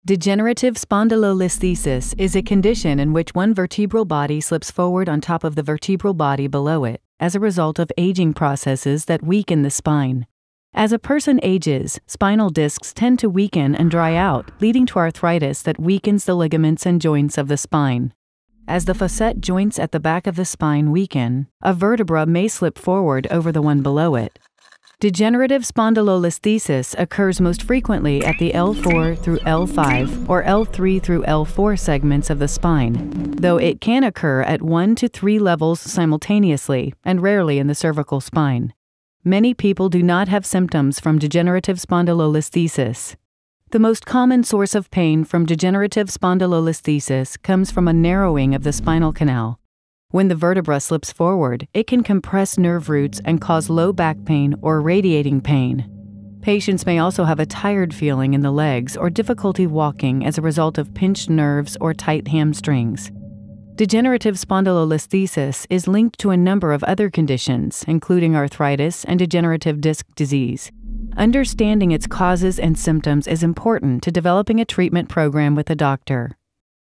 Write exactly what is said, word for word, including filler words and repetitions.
Degenerative spondylolisthesis is a condition in which one vertebral body slips forward on top of the vertebral body below it as a result of aging processes that weaken the spine. As a person ages, spinal discs tend to weaken and dry out, leading to arthritis that weakens the ligaments and joints of the spine. As the facet joints at the back of the spine weaken, a vertebra may slip forward over the one below it. Degenerative spondylolisthesis occurs most frequently at the L four through L five or L three through L four segments of the spine, though it can occur at one to three levels simultaneously and rarely in the cervical spine. Many people do not have symptoms from degenerative spondylolisthesis. The most common source of pain from degenerative spondylolisthesis comes from a narrowing of the spinal canal. When the vertebra slips forward, it can compress nerve roots and cause low back pain or radiating pain. Patients may also have a tired feeling in the legs or difficulty walking as a result of pinched nerves or tight hamstrings. Degenerative spondylolisthesis is linked to a number of other conditions, including arthritis and degenerative disc disease. Understanding its causes and symptoms is important to developing a treatment program with a doctor.